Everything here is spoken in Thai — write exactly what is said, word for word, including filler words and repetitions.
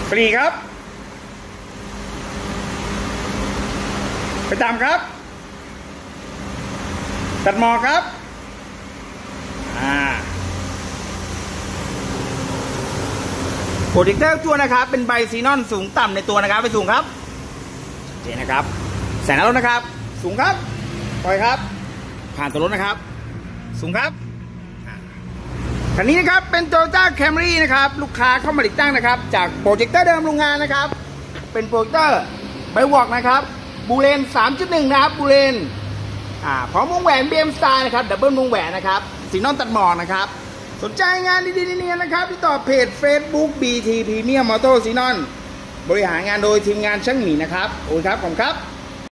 ฟรีครับไปตามครับตัดหมอกครับอ่าโปรเจคเตอร์ตัวนะครับเป็นใบซีนอนสูงต่ำในตัวนะครับไปสูงครับโอเคนะครับแสงหน้ารถนะครับสูงครับปล่อยครับผ่านตัวรถนะครับสูงครับคันนี้นะครับเป็น Toyota Camry นะครับลูกค้าเข้ามาติดตั้งนะครับจากโปรเจคเตอร์เดิมโรงงานนะครับเป็นโปรเจคเตอร์ไบวอกนะครับบูเลน สามจุดหนึ่ง นะครับบูเลนอ่าพร้อมวงแหวน บี เอ็ม Style นะครับดับเบิลวงแหวนนะครับสีนอนตัดหมอกนะครับสนใจงานดีๆนี้นะครับที่ต่อเพจ Facebook บี ที Premium Motor สีนอนบริหารงานโดยทีมงานช่างหมีนะครับโอ้ยครับผมครับ